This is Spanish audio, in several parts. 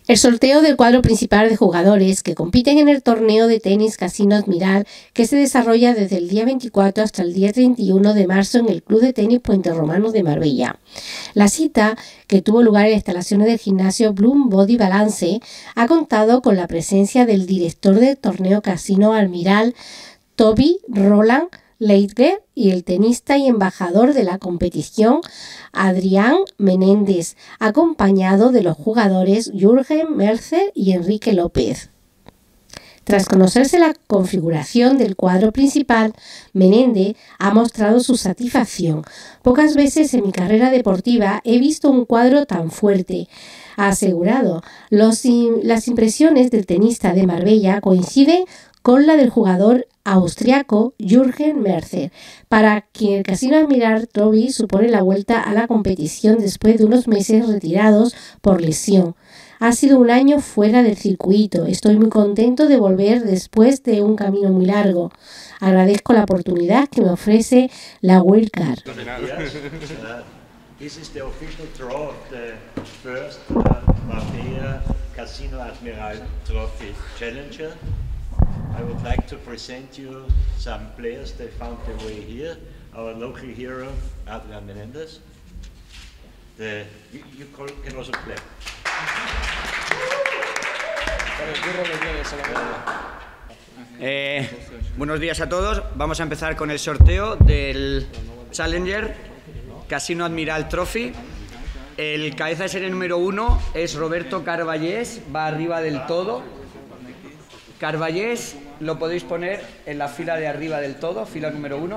El sorteo del cuadro principal de jugadores que compiten en el torneo de tenis Casino Admiral, que se desarrolla desde el día 24 hasta el día 31 de marzo en el Club de Tenis Puente Romano de Marbella. La cita, que tuvo lugar en las instalaciones del gimnasio Bloom Body Balance, ha contado con la presencia del director del torneo Casino Admiral, Toby Roland Leitger, y el tenista y embajador de la competición, Adrián Menéndez, acompañado de los jugadores Jürgen Mercer y Enrique López. Tras conocerse la configuración del cuadro principal, Menéndez ha mostrado su satisfacción. Pocas veces en mi carrera deportiva he visto un cuadro tan fuerte. Ha asegurado, las impresiones del tenista de Marbella coinciden con la del jugador austriaco Jürgen Mercer, para quien el Casino Admiral Trophy supone la vuelta a la competición después de unos meses retirados por lesión. Ha sido un año fuera del circuito. Estoy muy contento de volver después de un camino muy largo. Agradezco la oportunidad que me ofrece la Wildcard. This is the official draw of the first Marbella Casino Admiral Trophy Challenger. I would like to present you some players that found their way here. Our local hero, Adrián Menéndez. You can also clap. Buenos días a todos. Vamos a empezar con el sorteo del Challenger Casino Admiral Trophy. El cabeza de serie número 1 es Roberto Carballés, va arriba del todo. Carballés lo podéis poner en la fila de arriba del todo, fila número 1.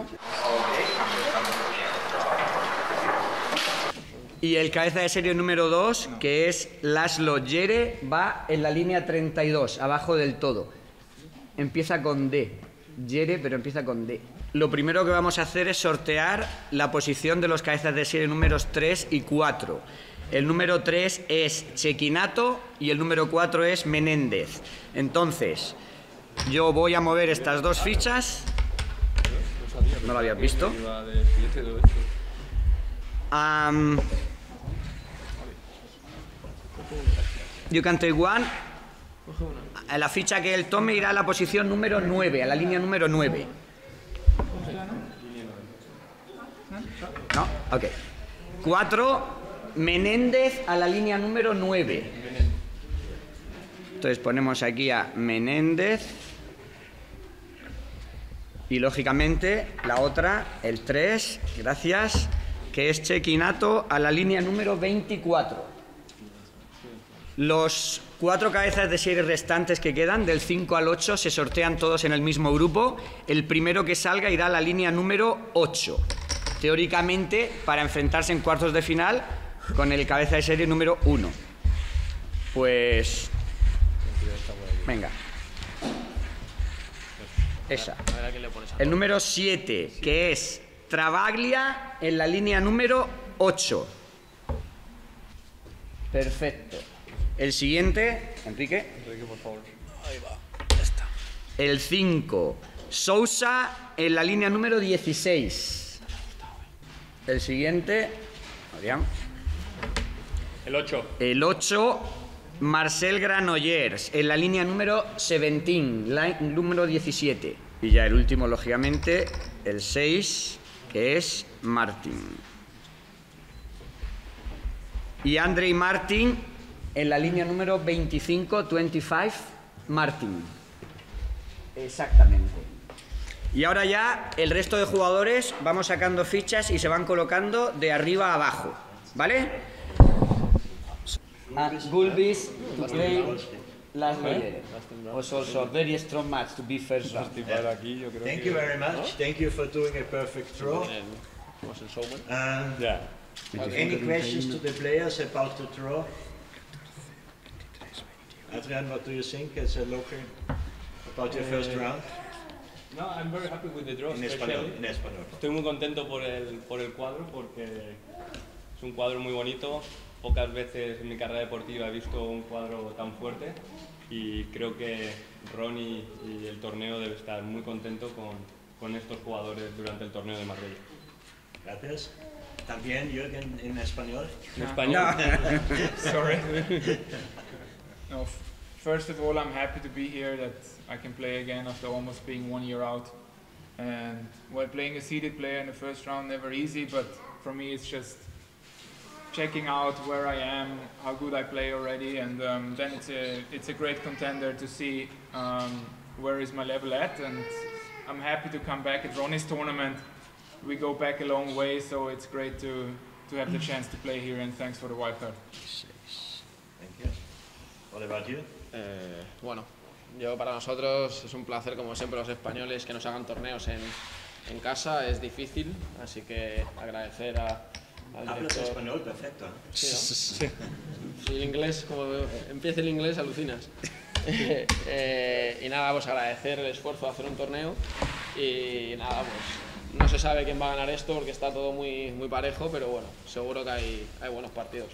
Y el cabeza de serie número 2, que es Laszlo Yere, va en la línea 32, abajo del todo. Empieza con D. Yere, pero empieza con D. Lo primero que vamos a hacer es sortear la posición de los cabezas de serie números 3 y 4. El número 3 es Cecchinato y el número 4 es Menéndez. Entonces, yo voy a mover estas dos fichas. ¿No lo habías visto? You can take one. La ficha que él tome irá a la posición número 9, a la línea número 9. ¿No? Ok. 4, Menéndez a la línea número 9. Entonces ponemos aquí a Menéndez. Y lógicamente la otra, el 3, gracias, que es Cecchinato a la línea número 24. Los 4 cabezas de serie restantes que quedan, del 5 al 8, se sortean todos en el mismo grupo. El primero que salga irá a la línea número 8. Teóricamente, para enfrentarse en cuartos de final con el cabeza de serie número 1. Pues... venga. Esa. El número 7, que es Travaglia en la línea número 8. Perfecto. El siguiente, Enrique. Enrique, por favor. Ahí va. Ya está. El 5, Sousa en la línea número 16. El siguiente, Adrián. El 8. El 8, Marcel Granollers en la línea número 17, número 17. Y ya el último, lógicamente, el 6, que es Martin. Y Andrei Martin en la línea número 25, Martin. Exactamente. Y ahora ya el resto de jugadores vamos sacando fichas y se van colocando de arriba a abajo, ¿vale? Gulbis to play last year. Was also a very strong match to be first round. Thank you very much. Thank you for doing a perfect draw. Any questions to the players about the draw? Adrián, what do you think as a local about your first round? No, I'm very happy with the draw. En español. Estoy muy contento por el cuadro porque es un cuadro muy bonito. Pocas veces en mi carrera deportiva he visto un cuadro tan fuerte y creo que Ronnie y el torneo debe estar muy contento con estos jugadores durante el torneo de Marbella. Gracias. También, Jürgen, en español. ¿En español? Sorry. No, first of all, I'm happy to be here, that I can play again after almost being 1 year out. And while playing a seeded player in the first round, never easy, but for me it's just checking out where I am, how good I play already, and then it's a great contender to see where is my level at. And I'm happy to come back at Ronnie's tournament. We go back a long way, so it's great to have the chance to play here, and thanks for the wildcard. Thank you. What about you? Bueno, para nosotros es un placer, como siempre, los españoles que nos hagan torneos en casa. Es difícil, así que agradecer al Hablas director. español perfecto. Sí, ¿no? Sí, el inglés, como empiece el inglés, alucinas. Y nada, pues agradecer el esfuerzo de hacer un torneo. Y nada, pues no se sabe quién va a ganar esto porque está todo muy parejo, pero bueno, seguro que hay buenos partidos.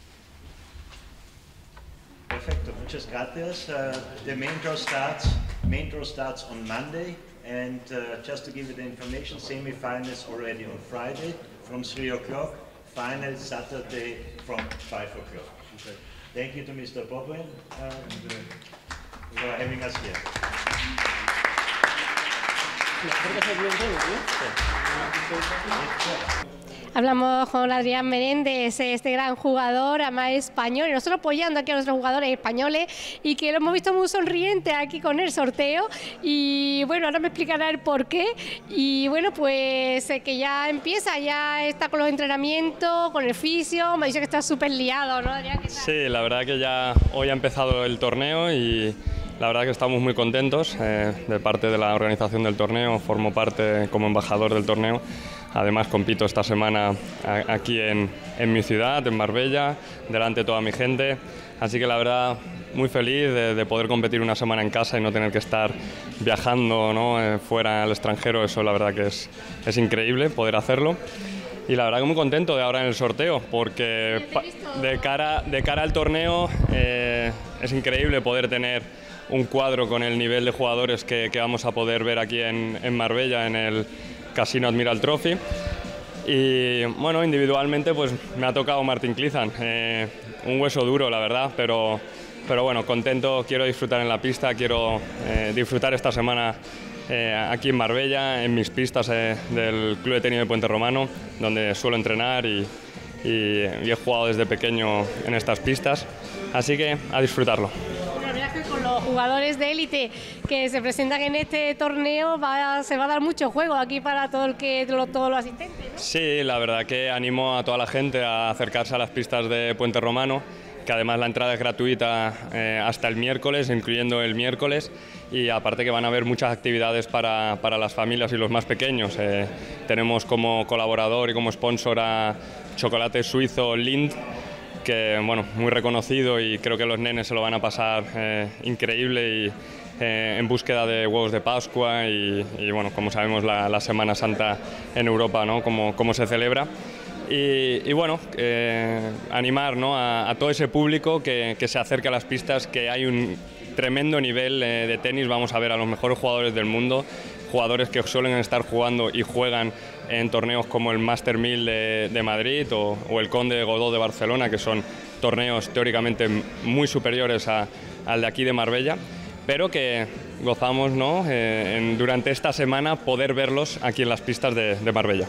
Perfecto, muchas gracias. The main draw starts on Monday, and just to give you the information, semi-finals already on Friday from 3 o'clock, final Saturday from 5 o'clock. Thank you to Mr. Bobwin for having us here. Hablamos con Adrián Menéndez, este gran jugador, además español, y nosotros apoyando aquí a nuestros jugadores españoles, y que lo hemos visto muy sonriente aquí con el sorteo. Y bueno, ahora me explicará el por qué. Y bueno, pues que ya empieza, ya está con los entrenamientos, con el fisio. Me dice que está súper liado, ¿no, Adrián? Sí, la verdad que ya hoy ha empezado el torneo y la verdad que estamos muy contentos de parte de la organización del torneo. Formo parte como embajador del torneo. Además compito esta semana aquí en mi ciudad, en Marbella, delante de toda mi gente. Así que la verdad muy feliz de poder competir una semana en casa y no tener que estar viajando, ¿no? Fuera al extranjero. Eso la verdad que es increíble poder hacerlo. Y la verdad que muy contento de ahora en el sorteo, porque de cara al torneo es increíble poder tener un cuadro con el nivel de jugadores que vamos a poder ver aquí en Marbella, en el Casino Admiral Trophy. Y bueno, individualmente pues me ha tocado Martin Klizan, un hueso duro la verdad, pero bueno, contento, quiero disfrutar en la pista, quiero disfrutar esta semana aquí en Marbella, en mis pistas del Club de Tenis de Puente Romano, donde suelo entrenar y he jugado desde pequeño en estas pistas, así que a disfrutarlo. Con los jugadores de élite que se presentan en este torneo se va a dar mucho juego aquí para todos los asistentes, ¿no? Sí, la verdad que animo a toda la gente a acercarse a las pistas de Puente Romano, que además la entrada es gratuita hasta el miércoles, incluyendo el miércoles, y aparte que van a haber muchas actividades para las familias y los más pequeños. Tenemos como colaborador y como sponsor a chocolate suizo Lindt, que bueno, muy reconocido, y creo que los nenes se lo van a pasar increíble, y en búsqueda de huevos de Pascua y bueno, como sabemos la Semana Santa en Europa, ¿no? Cómo se celebra. Y bueno, animar, ¿no? a todo ese público que se acerque a las pistas, que hay un tremendo nivel de tenis. Vamos a ver a los mejores jugadores del mundo, jugadores que suelen estar jugando y juegan en torneos como el Master 1000 de Madrid o el Conde de Godó de Barcelona, que son torneos teóricamente muy superiores al de aquí de Marbella, pero que gozamos, ¿no? Durante esta semana poder verlos aquí en las pistas de Marbella.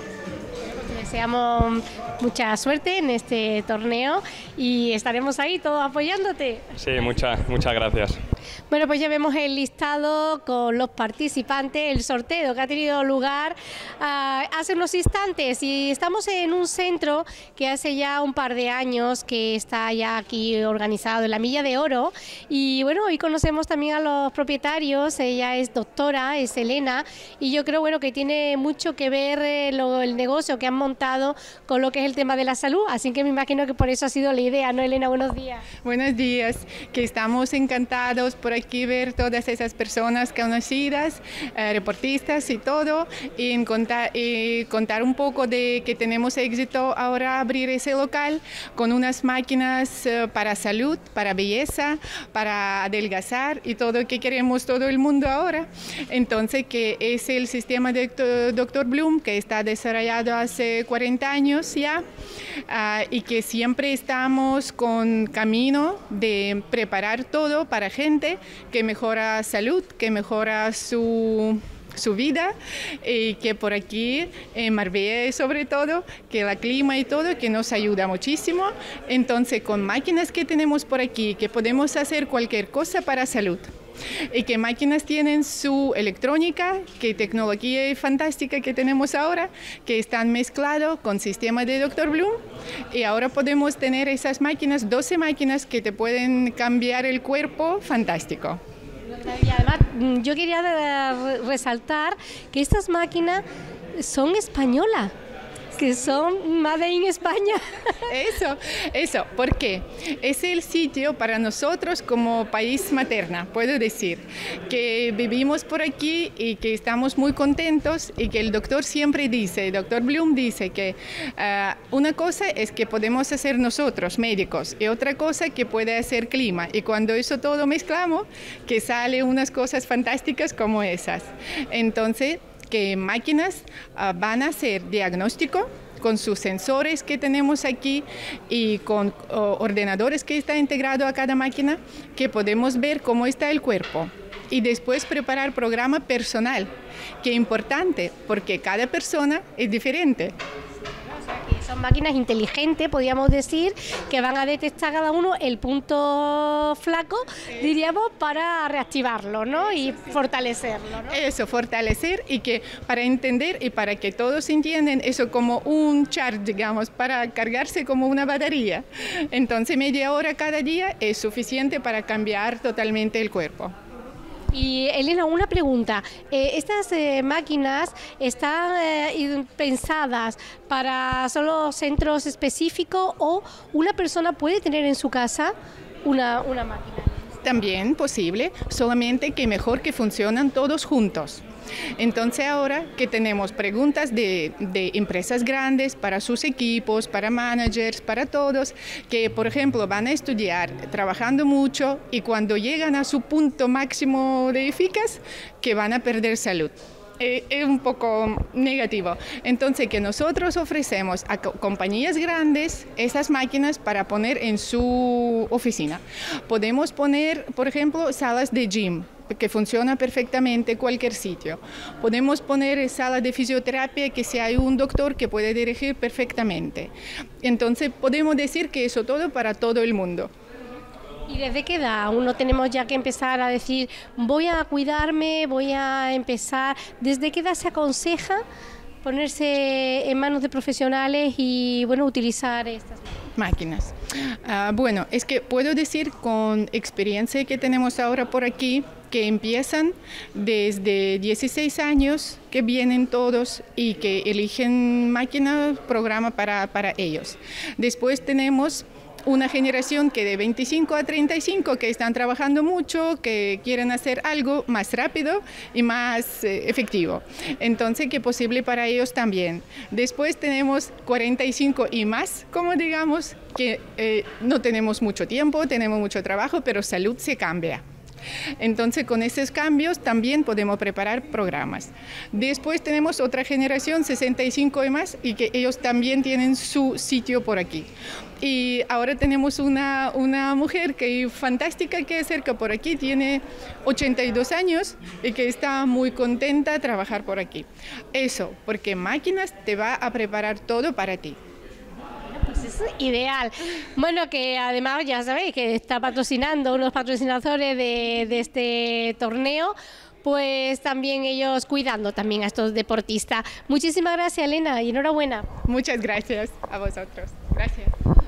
Deseamos mucha suerte en este torneo y estaremos ahí todos apoyándote. Sí, muchas gracias. Bueno, pues ya vemos el listado con los participantes, el sorteo que ha tenido lugar hace unos instantes, y estamos en un centro que hace ya un par de años que está ya aquí organizado en la Milla de Oro. Y bueno, hoy conocemos también a los propietarios. Ella es doctora, es Elena, y yo creo que tiene mucho que ver el negocio que han montado con lo que es el tema de la salud, así que me imagino que por eso ha sido la idea, ¿no, Elena? Buenos días. Buenos días, que estamos encantados por aquí ver todas esas personas conocidas, deportistas y todo, y contar un poco de que tenemos éxito ahora abrir ese local con unas máquinas para salud, para belleza, para adelgazar y todo que queremos todo el mundo ahora. Entonces, que es el sistema de Dr. Bloom, que está desarrollado hace 40 años ya, y que siempre estamos con camino de preparar todo para gente que mejora salud, que mejora su vida, y que por aquí en Marbella sobre todo, que el clima y todo, que nos ayuda muchísimo. Entonces con máquinas que tenemos por aquí, que podemos hacer cualquier cosa para salud. Y que máquinas tienen su electrónica, que tecnología fantástica que tenemos ahora, que están mezclados con sistema de Dr. Bloom, y ahora podemos tener esas máquinas, 12 máquinas que te pueden cambiar el cuerpo, fantástico. Y además yo quería resaltar que estas máquinas son españolas, que son Made in España. Eso, porque es el sitio para nosotros como país materna, puedo decir, que vivimos por aquí y que estamos muy contentos, y que el doctor siempre dice, el doctor Bloom dice que una cosa es que podemos hacer nosotros, médicos, y otra cosa que puede hacer clima, y cuando eso todo mezclamos, que sale unas cosas fantásticas como esas. Entonces, que máquinas van a hacer diagnóstico con sus sensores que tenemos aquí y con ordenadores que está integrado a cada máquina, que podemos ver cómo está el cuerpo y después preparar programa personal, que es importante porque cada persona es diferente. Son máquinas inteligentes, podríamos decir, que van a detectar cada uno el punto flaco, diríamos, para reactivarlo, ¿no? Y fortalecerlo, ¿no? Eso, fortalecer, y que para entender y para que todos entiendan eso como un charge, digamos, para cargarse como una batería. Entonces media hora cada día es suficiente para cambiar totalmente el cuerpo. Y Elena, una pregunta. ¿Estas máquinas están pensadas para solo centros específicos o una persona puede tener en su casa una máquina? También posible, solamente que mejor que funcionan todos juntos. Entonces ahora que tenemos preguntas de empresas grandes para sus equipos, para managers, para todos, que por ejemplo van a estudiar trabajando mucho y cuando llegan a su punto máximo de eficaz, que van a perder salud. Es un poco negativo. Entonces, que nosotros ofrecemos a compañías grandes esas máquinas para poner en su oficina. Podemos poner, por ejemplo, salas de gym, que funciona perfectamente en cualquier sitio. Podemos poner salas de fisioterapia, que si hay un doctor que puede dirigir perfectamente. Entonces, podemos decir que eso todo para todo el mundo. ¿Y desde qué edad uno tenemos ya que empezar a decir, voy a cuidarme, voy a empezar? ¿Desde qué edad se aconseja ponerse en manos de profesionales y, bueno, utilizar estas máquinas? Bueno, es que puedo decir con experiencia que tenemos ahora por aquí, que empiezan desde 16 años, que vienen todos y que eligen máquina, programa para ellos. Después tenemos una generación que de 25 a 35 que están trabajando mucho, que quieren hacer algo más rápido y más efectivo. Entonces, que es posible para ellos también. Después tenemos 45 y más, como digamos, que no tenemos mucho tiempo, tenemos mucho trabajo, pero salud se cambia. Entonces, con esos cambios también podemos preparar programas. Después tenemos otra generación, 65 y más, y que ellos también tienen su sitio por aquí. Y ahora tenemos una mujer que es fantástica, que acerca por aquí, tiene 82 años y que está muy contenta de trabajar por aquí. Eso, porque máquinas te va a preparar todo para ti. Pues es ideal. Bueno, que además ya sabéis que está patrocinando unos patrocinadores de este torneo, pues también ellos cuidando también a estos deportistas. Muchísimas gracias, Elena, y enhorabuena. Muchas gracias a vosotros. Gracias.